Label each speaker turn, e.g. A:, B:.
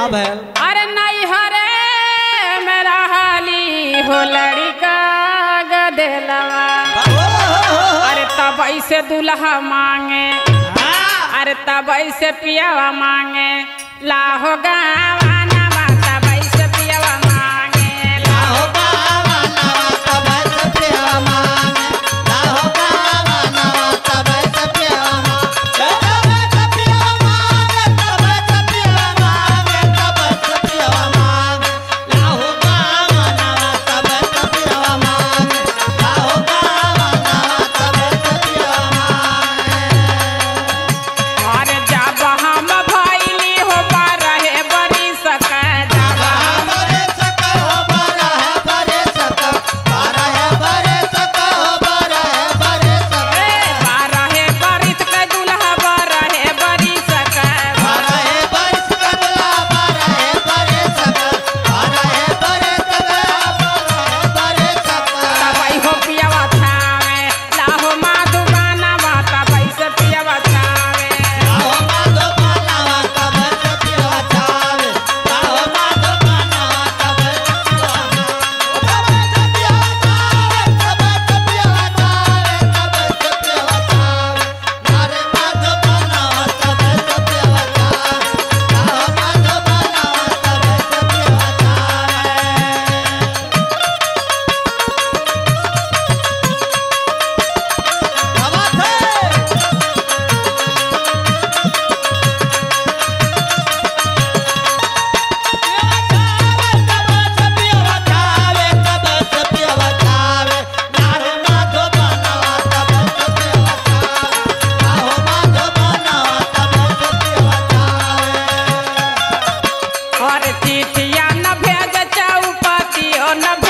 A: भैल
B: अरे नहीं हरे मेरा हाली हो लड़का गदेलवा अरे तब ऐसे दुल्हा मांगे अरे तब ऐसे पियावा मांगे लाहो गावाना तब ऐसे पियावा मांगे लाहो
C: गावाना तब ऐसे पियावा मांगे लाहो गावाना तब ऐसे पियावा मांगे तब ऐसे पियावा मांगे तब ऐसे पियावा मांगे लाहो गावाना तब ऐसे पियावा मांगे लाहो गावाना तब ऐसे पियावा मांगे
B: अरे जब हम भइली हो बारहे बरी सका जब
C: बरे सका हो बरे सका बरे सका हो बरे सका
B: बारहे बरी के दुल्हा बारहे बरी सका
C: बरे सका दुल्हा बरे सका बरे सका
B: तब हो पियावा छावे लाहो माधुबाना तब ऐसे पियावा छावे
C: लाहो माधोबाना तब ऐसे पियावा छावे लाहो माधोबाना तब ऐसे पियावा तब ऐसे पियावा छावे तब ऐसे पियावा छावे मारे माधोबाना तब ऐसे पियावा छावे लाहो माधोबाना तब ऐसे पियावा
B: और चिठिया न भेज चौपतियो न